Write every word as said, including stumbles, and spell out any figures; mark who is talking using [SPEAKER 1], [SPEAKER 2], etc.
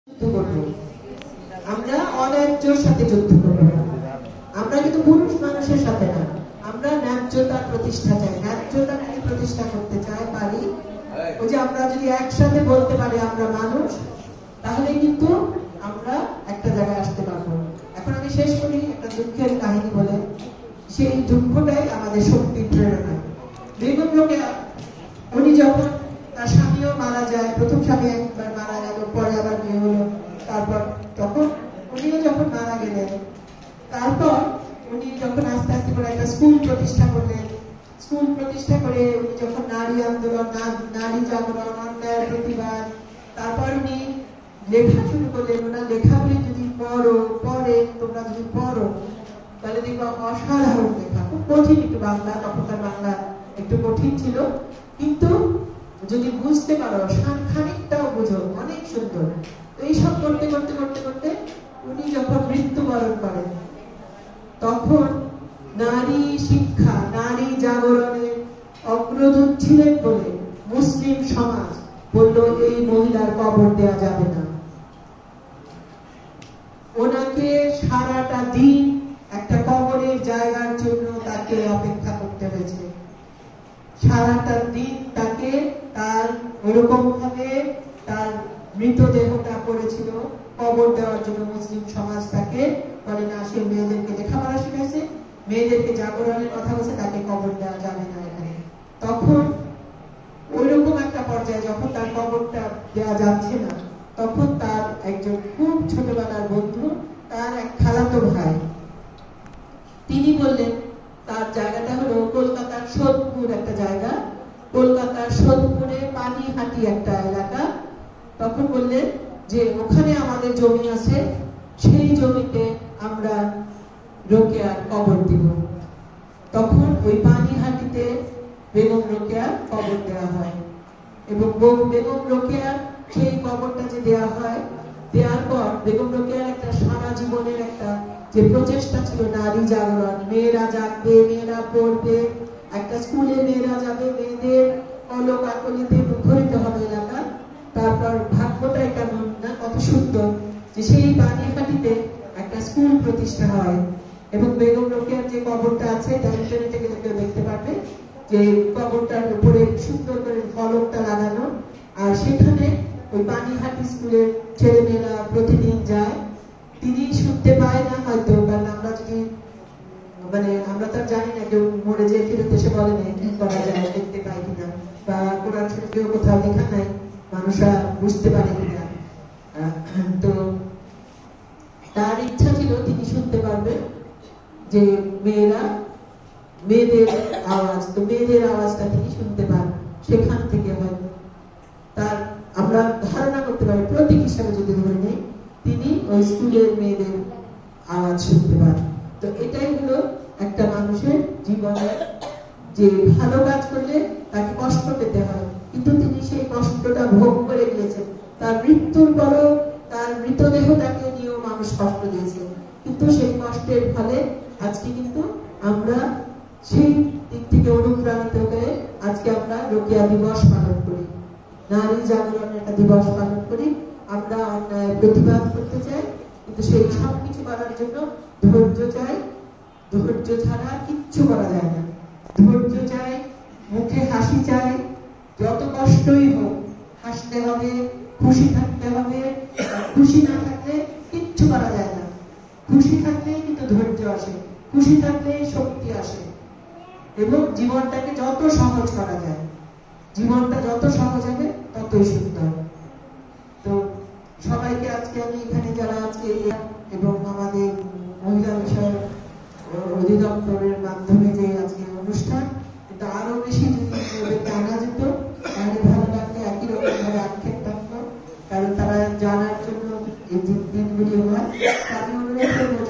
[SPEAKER 1] আমরা অন্যায্যর সাথে যুদ্ধ করব না, আমরা কিন্তু পুরুষ মানুষের সাথে না, আমরা ন্যায্যতার প্রতিষ্ঠা চাই, ন্যায্যতাকে প্রতিষ্ঠা করতে চাই পারি। ওই যে আমরা যদি একসাথে বলতে পারি আমরা মানুষ, তাহলে কিন্তু আমরা একটা জায়গায় আসতে পারবো। এখন আমি শেষ করি একটা দুঃখের কাহিনী বলে, সেই দুঃখটাই আমাদের শক্তির প্রেরণা। বেগম রোকেয়া উনি যখন তার স্বামীও মারা যায়, প্রথম স্বামী একবার মারা গেল, পরে আবার বিয়ে হলো, তারপর তখন উনিও যখন মারা গেলেন, তারপর উনি যখন আস্তে আস্তে করে একটা স্কুল প্রতিষ্ঠা করলেন, স্কুল প্রতিষ্ঠা করে উনি যখন নারী আন্দোলন, নারী জাগরণ, অন্যায়ের প্রতিবাদ, তারপর উনি লেখা শুরু করলেন। ওনার লেখাগুলি যদি পড়ো পড়ে তোমরা যদি পড়ো তাহলে দেখবো অসাধারণ লেখা, খুব কঠিন একটু বাংলা, তখনকার বাংলা একটু কঠিন ছিল, কিন্তু যদি বুঝতে পারো খানিকটাও বুঝো অনেক সুন্দর। এইসব করতে করতে করতে করতে উনি যখন মৃত্যুবরণ করেন, তখন নারী শিক্ষা, নারী জাগরণের অগ্রদূত ছিলেন বলে মুসলিম সমাজ বলল এই মহিলার কবর দেওয়া যাবে না। ওনাকে সারাটা দিন একটা কবরের জায়গার জন্য তাকে অপেক্ষা করতে হয়েছে, সারাটা দিন তাকে তার ওরকম ভাবে তার মৃতদেহটা পড়েছিল কবর দেওয়ার জন্য। মুসলিম সমাজ তাকে বলে না, সে মেয়েদেরকে লেখাপড়া শিখাইছে, মেয়েদেরকে জাগরণের কথা বলছে, তাকে কবর দেওয়া যাবে না এখানে। তখন ওইরকম একটা পর্যায়ে যখন তার কবরটা দেওয়া যাচ্ছে না, তখন তার একজন খুব ছোটবেলার বন্ধু, তার এক খালাতো ভাই, তিনি বললেন তার জায়গাটা হলো কলকাতার সোদপুর একটা জায়গা, কলকাতার সোদপুরে পানিহাটি একটা এলাকা। তখন বললেন যে ওখানে আমাদের জমি আছে, সেই জমিতে আমরা রোকেয়ার কবর দিব। তখন ওই পানিহাটিতে বেগম রোকেয়ার কবর দেওয়া হয়, এবং বেগম রোকেয়ার সেই কবরটা যে দেওয়া হয়, দেওয়ার পর বেগম রোকেয়ার একটা সারা জীবনের একটা যে প্রচেষ্টা ছিল নারী জাগরণ, মেয়েরা জাগবে, মেয়েরা পড়বে, একটা স্কুলে মেয়েরা যাবে, মেয়েদের কলক আকলিতে মুখরিত হবে এলাকা। তারপর ভাগ্যটাই কেমন না, কত সুন্দর যে সেই পানিহাটিতে একটা স্কুল প্রতিষ্ঠা হয়, এবং বেগম রোকেয়ার যে কবরটা আছে তার ইন্টারনেটে গেলে কেউ দেখতে পারবে যে কবরটার উপরে সুন্দর করে ফলকটা লাগানো, আর সেখানে ওই পানিহাটি স্কুলের ছেলেমেয়েরা প্রতিদিন যায়। তিনি শুনতে পায় না হয়তো, কারণ আমরা যদি মানে আমরা তো জানি না, কেউ মরে যে ফিরত এসে বলে না কি করা যায়, দেখতে পায় কিনা, বা কোরআন শরীফেও কোথাও লেখা নাই মানুষরা বুঝতে পারে কিনা। তো তার ইচ্ছা ছিল তিনি শুনতে পারবেন যে মেয়েরা, মেয়েদের আওয়াজ, তো মেয়েদের আওয়াজটা তিনি শুনতে পান, সেখান থেকে হয়তো তার আমরা ধারণা করতে পারি প্রতীক হিসাবে যদি ধরে নেই, তিনি ওই স্কুলের মেয়েদের আওয়াজ শুনতে পান। তো এটাই হলো একটা মানুষের জীবনে, যে ভালো কাজ করলে তাকে কষ্ট পেতে হয়, কিন্তু তিনি সেই কষ্টটা ভোগ করে গিয়েছেন। তার মৃত্যুর পরও তার মৃতদেহটাকে নিয়েও মানুষ কষ্ট দিয়েছে, কিন্তু সেই কষ্টের ফলে আজকে কিন্তু আমরা সেই দিক থেকে অনুপ্রাণিত হয়ে আজকে আমরা রোকেয়া দিবস পালন করি, নারী জাগরণের একটা দিবস পালন করি। আমরা অন্যায় প্রতিবাদ করতে চাই, কিন্তু সেই সব কিছু করার জন্য ধৈর্য চাই, ধৈর্য ছাড়া কিচ্ছু করা যায় না। ধৈর্য চাই, মুখে হাসি চাই, যত কষ্টই হোক হাসতে হবে, খুশি থাকতে হবে, খুশি না থাকলে কিচ্ছু করা যায় না। খুশি থাকলেই কিন্তু ধৈর্য আসে, খুশি থাকলেই শক্তি আসে, এবং জীবনটাকে যত সহজ করা যায়, জীবনটা যত সহজ হবে ততই সুন্দর। তো সবাইকে আজকে আমি এখানে যারা আজকে এবং আমাদের মহিলা বিষয় অধিদপ্তরের মাধ্যমে যে আজকে অনুষ্ঠান, কিন্তু আরো বেশি যদি জানা যেত তাহলে ভালো লাগতো, একই রকম ভাবে আক্ষেপ থাকতো, কারণ তারা জানার জন্য এই দিনগুলি হয়। আমি অনুরোধ করবো